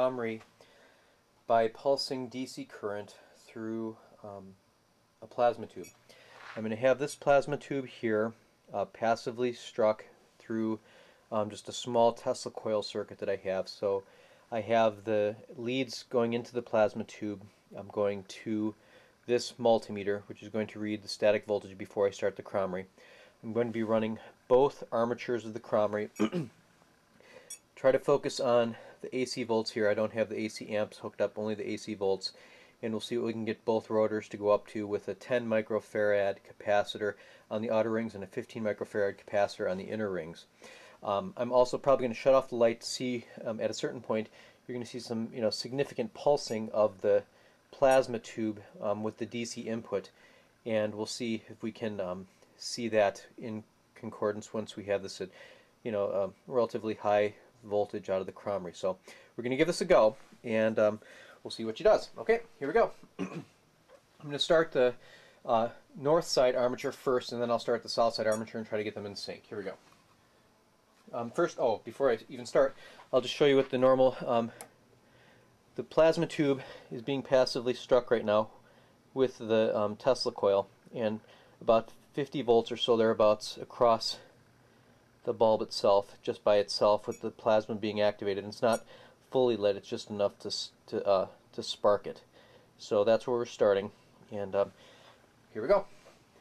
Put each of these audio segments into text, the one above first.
CR-KROMREY by pulsing DC current through a plasma tube. I'm going to have this plasma tube here passively struck through just a small Tesla coil circuit that I have. So I have the leads going into the plasma tube. I'm going to this multimeter, which is going to read the static voltage before I start the KROMREY. I'm going to be running both armatures of the KROMREY. Try to focus on the AC volts here. I don't have the AC amps hooked up, only the AC volts. And we'll see what we can get both rotors to go up to with a 10 microfarad capacitor on the outer rings and a 15 microfarad capacitor on the inner rings. I'm also probably going to shut off the light to see at a certain point you're going to see some significant pulsing of the plasma tube with the DC input, and we'll see if we can see that in concordance once we have this at relatively high voltage out of the KROMREY. So we're going to give this a go, and we'll see what she does. Okay, here we go. I'm going to start the north side armature first, and then I'll start the south side armature and try to get them in sync. Here we go. First, before I even start, I'll just show you what the normal, the plasma tube is being passively struck right now with the Tesla coil, and about 50 volts or so thereabouts across the bulb itself, just by itself, with the plasma being activated. And it's not fully lit, it's just enough to spark it. So that's where we're starting, and here we go.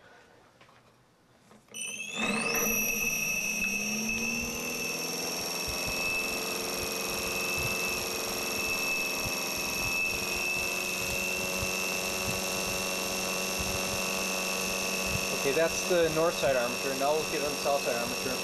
Okay, that's the north side armature. Now we'll get on the south side armature.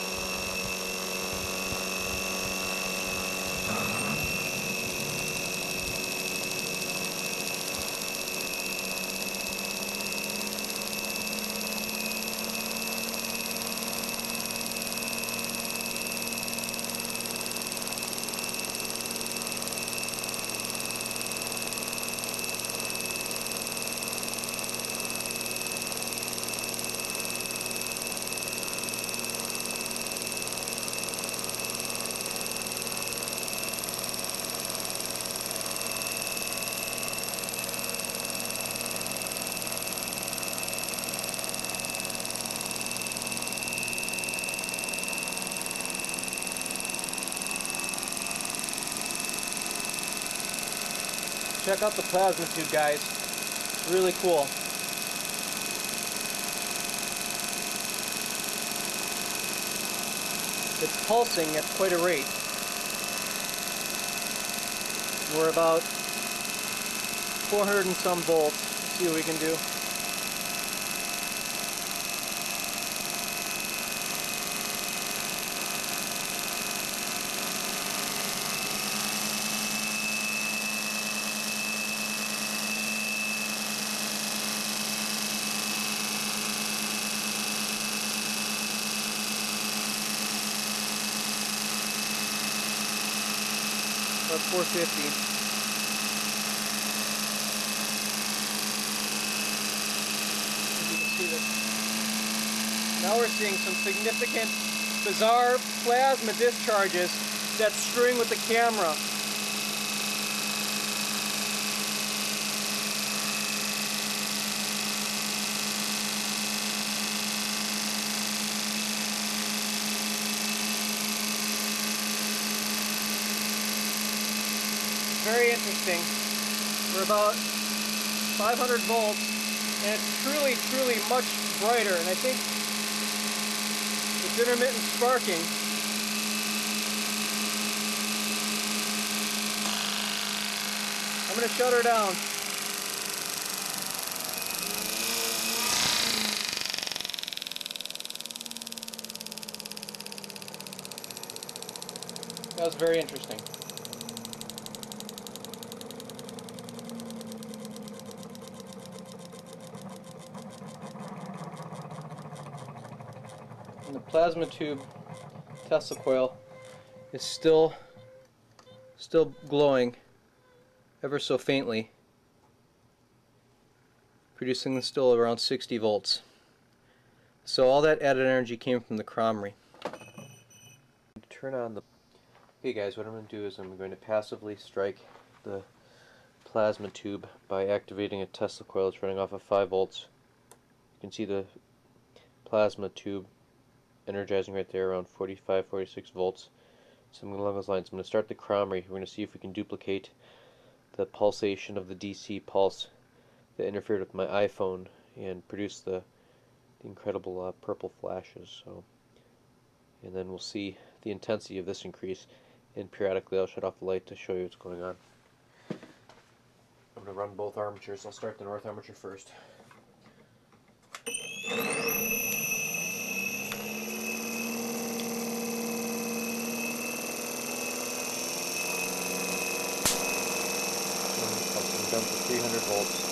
Check out the plasma tube, guys. It's really cool. It's pulsing at quite a rate. We're about 400 and some volts. Let's see what we can do. About 450. As you can see that. Now we're seeing some significant, bizarre plasma discharges that string with the camera. Very interesting. We're about 500 volts, and it's truly, truly much brighter. And I think it's intermittent sparking. I'm going to shut her down. That was very interesting. And the plasma tube Tesla coil is still glowing ever so faintly, producing still around 60 volts. So all that added energy came from the KROMREY. Turn on the Okay guys, what I'm going to do is I'm going to passively strike the plasma tube by activating a Tesla coil. It's running off of 5 volts. You can see the plasma tube energizing right there around 45, 46 volts. Something along those lines. I'm going to start the KROMREY. We're going to see if we can duplicate the pulsation of the DC pulse that interfered with my iPhone and produce the incredible purple flashes. And then we'll see the intensity of this increase, and periodically I'll shut off the light to show you what's going on. I'm going to run both armatures. I'll start the north armature first. Jump to 300 volts.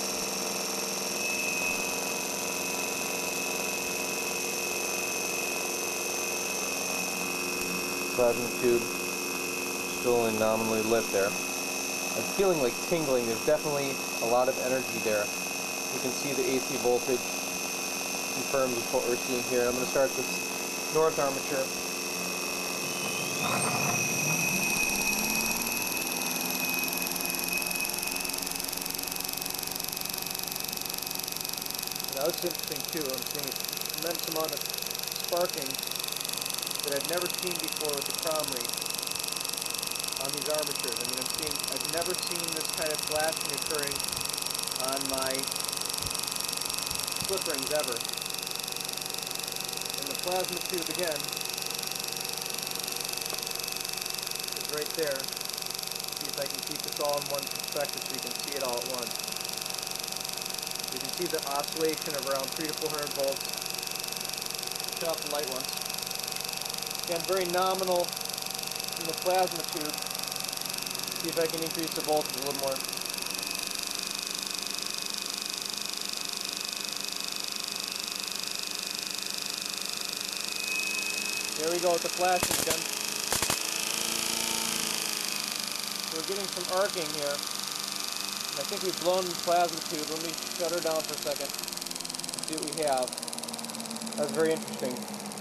Plasma tube still nominally lit there. I'm feeling like tingling. There's definitely a lot of energy there. You can see the AC voltage confirms with what we're seeing here. I'm going to start this north armature. Now this is interesting too. I'm seeing a tremendous amount of sparking that I've never seen before with the KROMREY on these armatures. I mean, I've never seen this kind of flashing occurring on my slip rings ever. And the plasma tube again is right there. See if I can keep this all in one perspective so you can see it all at once. You can see the oscillation of around 300 to 400 volts. Shut off the light once. Again, very nominal in the plasma tube. See if I can increase the voltage a little more. There we go with the flashing again. So we're getting some arcing here. I think we've blown the plasma tube. Let me shut her down for a second and see what we have. That's very interesting.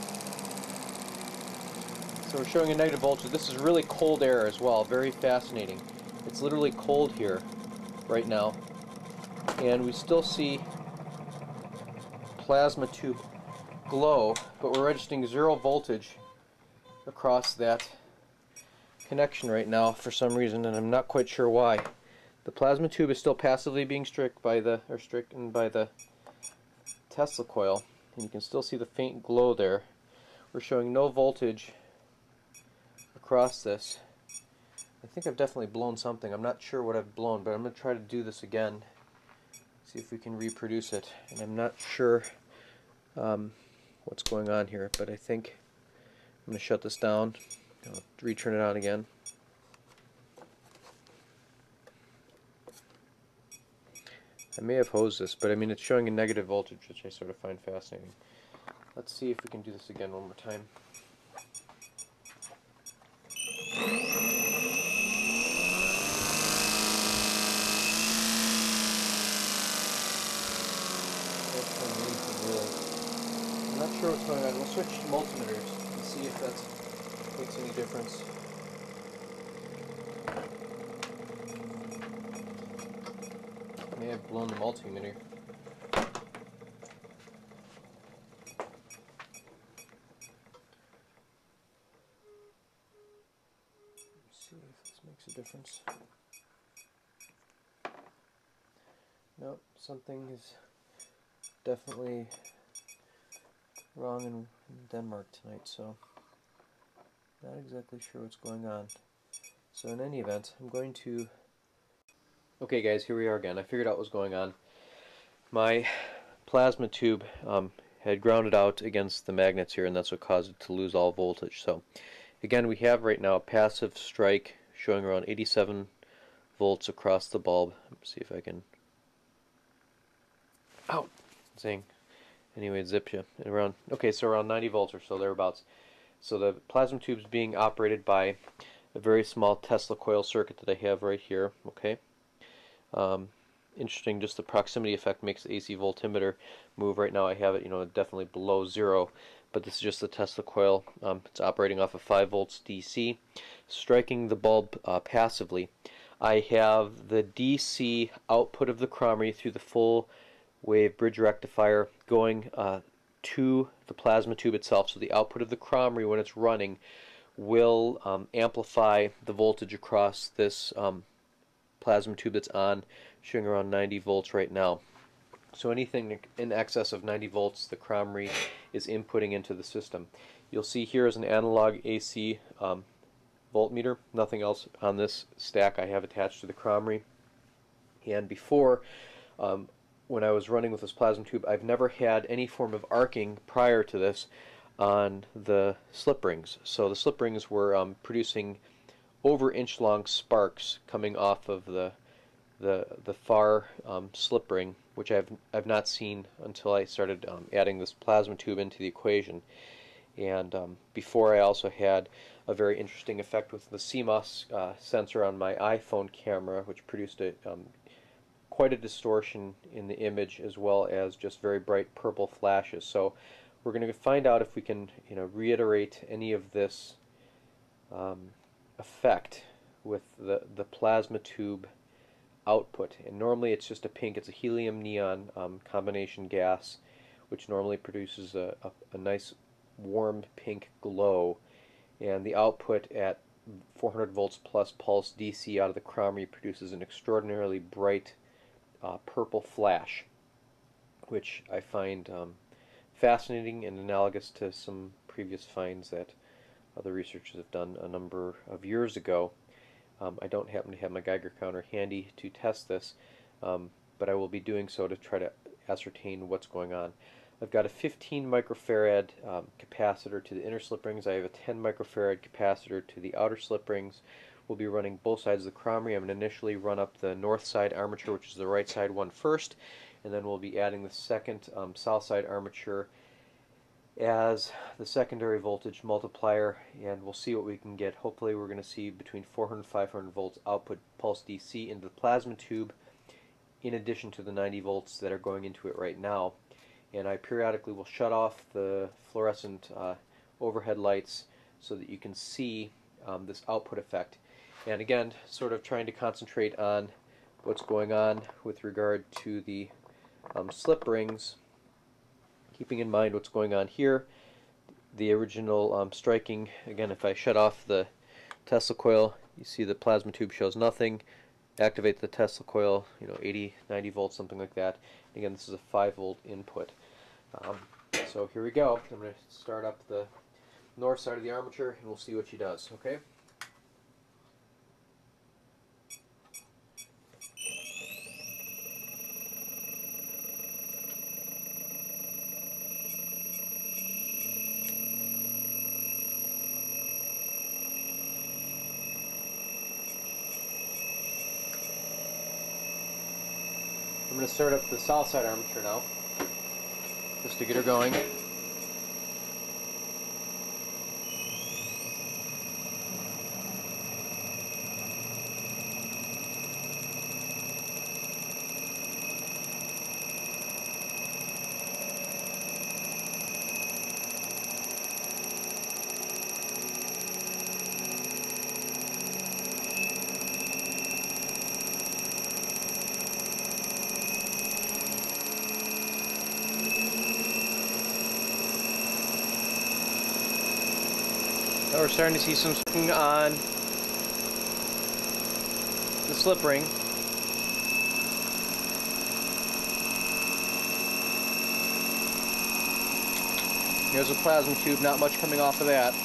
So we're showing a negative voltage. This is really cold air as well. Very fascinating. It's literally cold here right now. And we still see plasma tube glow, but we're registering 0 voltage across that connection right now for some reason, and I'm not quite sure why. The plasma tube is still passively being stricken by the Tesla coil, and you can still see the faint glow there. We're showing no voltage across this. I think I've definitely blown something. I'm not sure what I've blown, but I'm going to try to do this again, see if we can reproduce it. And I'm not sure what's going on here, but I think I'm going to shut this down. I'll return it on again. I may have hosed this, but I mean it's showing a negative voltage, which I sort of find fascinating. Let's see if we can do this again one more time. That's amazing, really. I'm not sure what's going on. We'll switch multimeters and see if that makes any difference. I may have blown the multimeter. Let's see if this makes a difference. Nope, something is definitely wrong in Denmark tonight, so not exactly sure what's going on. So in any event, I'm going to... Okay guys, here we are again. I figured out what was going on. My plasma tube had grounded out against the magnets here, and that's what caused it to lose all voltage. So again, we have right now a passive strike showing around 87 volts across the bulb. Let's see if I can... Ow! Zing. Anyway, it zips you. Around, okay, so around 90 volts or so, thereabouts. So the plasma tube is being operated by a very small Tesla coil circuit that I have right here. Okay. Interesting, just the proximity effect makes the AC voltimeter move. Right now I have it, definitely below 0, but this is just the Tesla coil. It's operating off of 5 volts DC, striking the bulb passively. I have the DC output of the KROMREY through the full wave bridge rectifier going to the plasma tube itself. So the output of the KROMREY, when it's running, will amplify the voltage across this plasma tube that's on, showing around 90 volts right now. So anything in excess of 90 volts, the KROMREY is inputting into the system. You'll see here is an analog AC voltmeter. Nothing else on this stack I have attached to the KROMREY. And before, when I was running with this plasma tube, I've never had any form of arcing prior to this on the slip rings. So the slip rings were producing over inch long sparks coming off of the far slip ring, which I've not seen until I started adding this plasma tube into the equation. And before, I also had a very interesting effect with the CMOS sensor on my iPhone camera, which produced quite a distortion in the image, as well as just very bright purple flashes. So we're going to find out if we can, reiterate any of this effect with the plasma tube output. And normally it's just a pink, it's a helium neon combination gas, which normally produces a nice warm pink glow, and the output at 400 volts plus pulse DC out of the KROMREY produces an extraordinarily bright purple flash, which I find fascinating and analogous to some previous finds that other researchers have done a number of years ago. I don't happen to have my Geiger counter handy to test this, but I will be doing so to try to ascertain what's going on. I've got a 15 microfarad capacitor to the inner slip rings. I have a 10 microfarad capacitor to the outer slip rings. We'll be running both sides of the KROMREY. I'm going to initially run up the north side armature, which is the right side one, first, and then we'll be adding the second south side armature as the secondary voltage multiplier, and we'll see what we can get. Hopefully we're going to see between 400 and 500 volts output pulse DC into the plasma tube, in addition to the 90 volts that are going into it right now. And I periodically will shut off the fluorescent overhead lights so that you can see this output effect. And again, sort of trying to concentrate on what's going on with regard to the slip rings, keeping in mind what's going on here. The original striking, again, if I shut off the Tesla coil, you see the plasma tube shows nothing. Activate the Tesla coil, 80, 90 volts, something like that. Again, this is a 5 volt input. So here we go. I'm going to start up the north side of the armature and we'll see what she does, okay? I'm going to start up the south side armature now, just to get her going. Now we're starting to see some swing on the slip ring. Here's a plasma tube, not much coming off of that.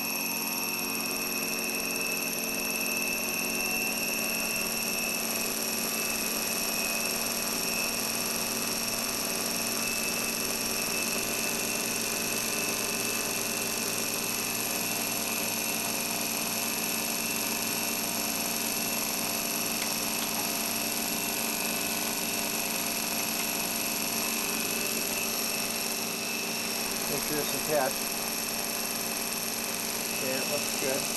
Make sure it's attached. Yeah, it looks good.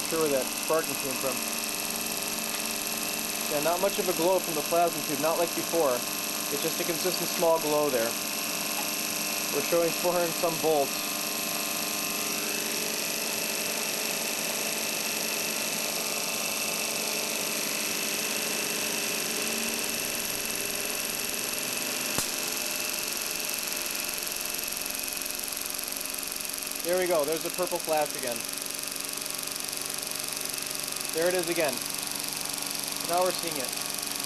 not sure where that sparking came from. Yeah, not much of a glow from the plasma tube, not like before. It's just a consistent small glow there. We're showing 400 and some volts. There we go, there's the purple flash again. There it is again. Now we're seeing it.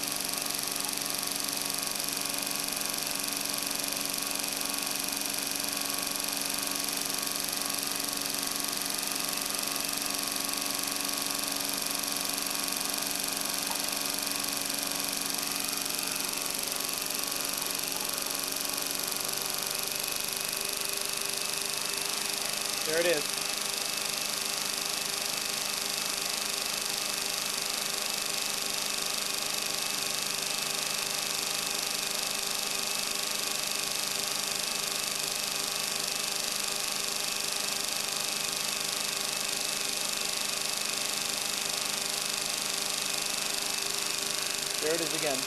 There it is. There it is again.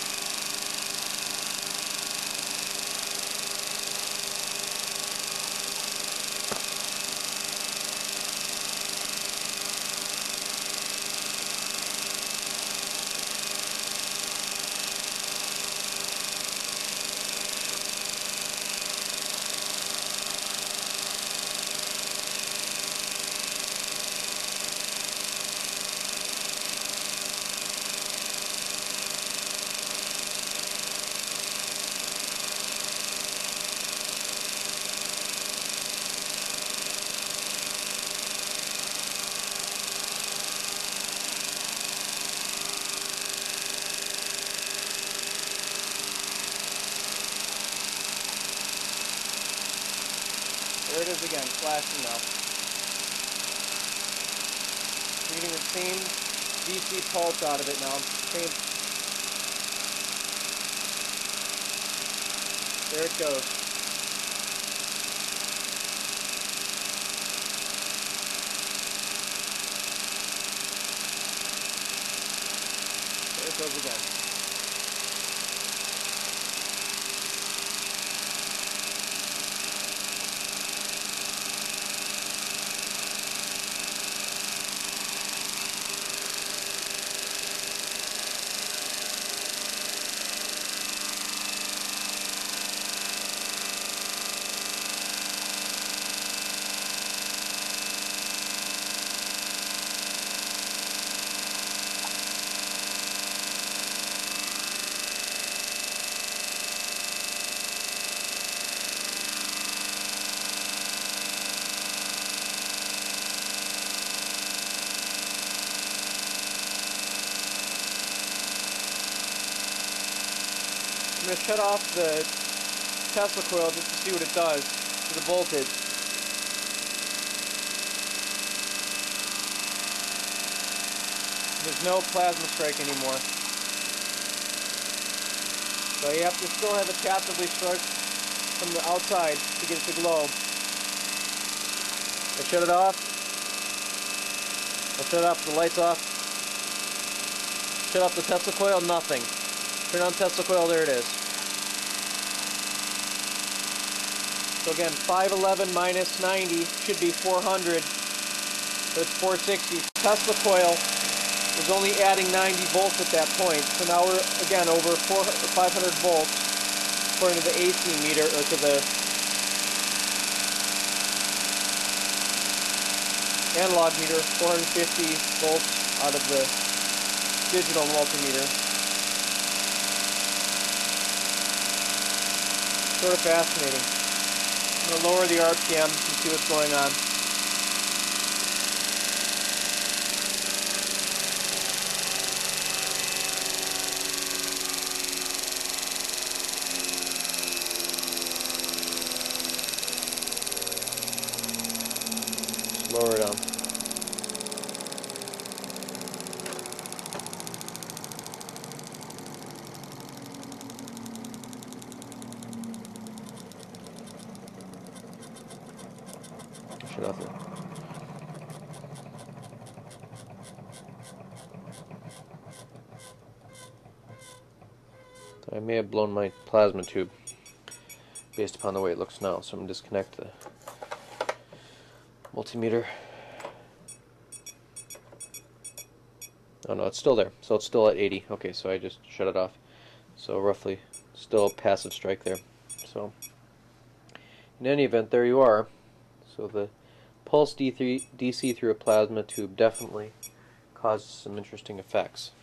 There it is again, flashing now. We're getting the same DC pulse out of it now. There it goes. There it goes again. I'm going to shut off the Tesla coil just to see what it does to the voltage. There's no plasma strike anymore. So you have to still have it passively struck from the outside to get it to glow. I shut it off. I'll shut off the lights off. Shut off the Tesla coil, nothing. Turn on Tesla coil, there it is. So again, 511 minus 90 should be 400, but it's 460. Tesla coil was only adding 90 volts at that point, so now we're again over 500 volts according to the AC meter, or to the analog meter, 450 volts out of the digital multimeter. Sort of fascinating. I'm going to lower the RPM and see what's going on. Just lower it down. Shut off it. may have blown my plasma tube based upon the way it looks now, so I'm going to disconnect the multimeter. Oh no, it's still there, so it's still at 80. Okay, so I just shut it off. So roughly, still a passive strike there. So, in any event, there you are. So the pulse DC through a plasma tube definitely causes some interesting effects.